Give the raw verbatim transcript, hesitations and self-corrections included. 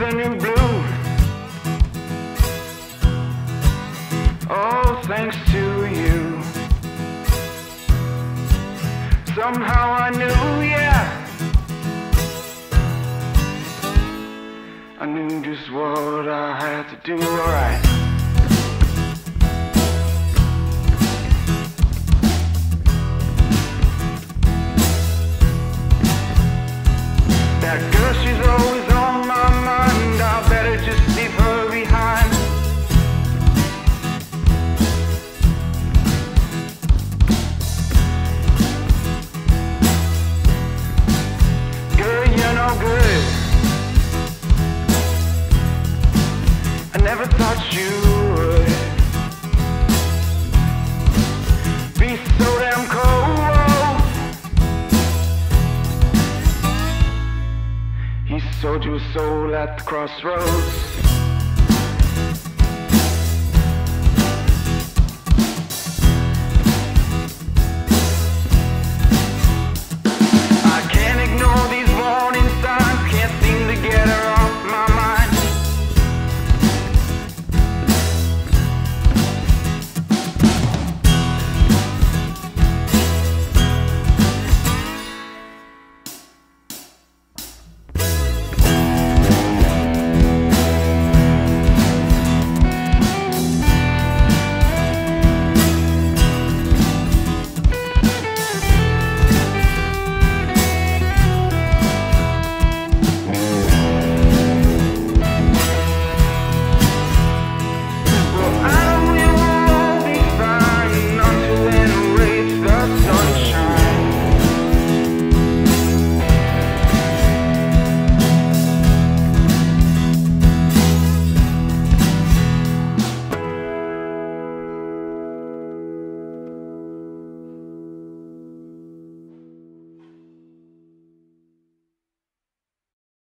turning blue. Oh, thanks to you. Somehow I knew, yeah, I knew just what I had to do. Alright. That girl, she's always on my mind. I better just leave her behind. Girl, you're no good. I never thought you would be so damn cold. He sold you a soul at the crossroads.